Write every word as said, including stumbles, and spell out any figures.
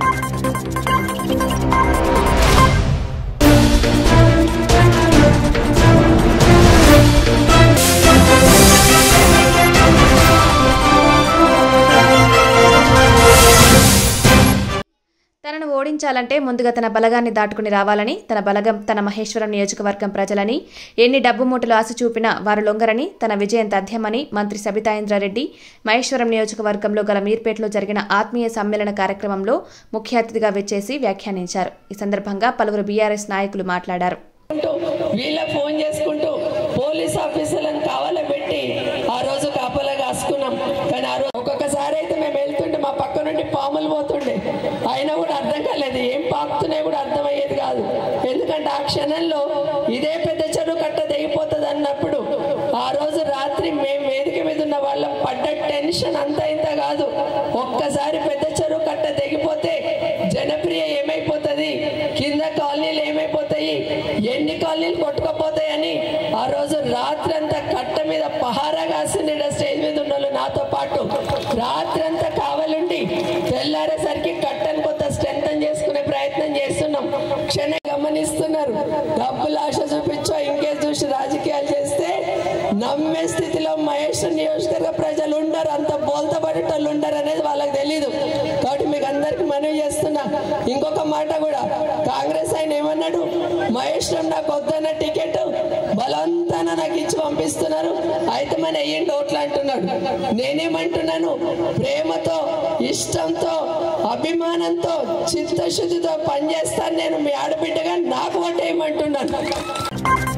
తనను ఓడించాలంటే ముందుగా తన బలగాన్ని దాటుకుని రావాలని, తన బలగం తన మహేశ్వరం నియోజకవర్గం ప్రజలని, ఎన్ని డబ్బు మూటలు ఆశ చూపినా వారు లొంగరని, తన విజయం తథ్యమని మంత్రి సబితా ఇంద్రారెడ్డి మహేశ్వరం నియోజకవర్గంలో గల మీర్పేటలో జరిగిన ఆత్మీయ సమ్మేళన కార్యక్రమంలో ముఖ్య అతిథిగా విచ్చేసి వ్యాఖ్యానించారు. ఈ సందర్భంగా పలువురు బీఆర్ఎస్ నాయకులు మాట్లాడారు. ఫోన్ చేసుకుంటూ పోలీస్ ఆఫీసర్లను కావాలబెట్టి ఆ రోజు కాపలా కాసుకున్నాం. కానీ ఆ రోజు ఒక్కొక్కసారి అయితే మేము వెళ్తుంటే మా పక్క నుండి పాములు పోతుండే, అయినా కూడా అర్థం కాలేదు, ఏం పాకుతున్నాయి కూడా అర్థమయ్యేది కాదు. ఎందుకంటే ఆ క్షణంలో ఇదే పెద్ద చెరువు కట్ట తెగిపోతుంది అన్నప్పుడు ఆ రోజు రాత్రి మేము వేదిక మీద ఉన్న వాళ్ళం పడ్డ టెన్షన్ అంత ఇంత కాదు. ఒక్కసారి పెద్ద చెరువు కట్ట తెగిపోతే జనప్రియ ఏమైపోతుంది, కింద కాలనీలు ఏమైపోతాయి, ఎన్ని కాలనీలు కొట్టుకుపోతాయని ఆ రోజు రాత్రంతా కట్ట మీద పహారా కాసింది. స్టేజ్ మీద ఉన్న వాళ్ళు నాతో పాటు రాత్రంతా కావాలండి, తెల్లారేసరికి కట్టను కొంత స్ట్రెంథన్ చేసుకునే ప్రయత్నం చేస్తున్నాం. క్షణ గమనిస్తున్నారు, డబ్బులు ఆశ చూపించో ఇంకే చూసి రాజకీయాలు చేస్తే నమ్మే స్థితిలో మహేశ్వరం నియోజకవర్గ ప్రజలు ఉండరు, అంత బోల్తపడేటోళ్ళు ఉండరు అనేది వాళ్ళకి తెలీదు. కాబట్టి మీకు అందరికి మనవి చేస్తున్నా. ఇంకొక మాట కూడా, కాంగ్రెస్ ఆయన ఏమన్నాడు, మహేశ్వరం నాకు వద్దన్న టికెట్ బలవంతాన నాకు ఇచ్చి పంపిస్తున్నారు, అయితే మన అయ్యండి ఓట్లు అంటున్నాడు. నేనేమంటున్నాను, ప్రేమతో ఇష్టంతో అభిమానంతో చిత్తశుద్ధితో పనిచేస్తాను నేను, మీ ఆడబిడ్డగా నాకు ఓటేయమంటున్నాను.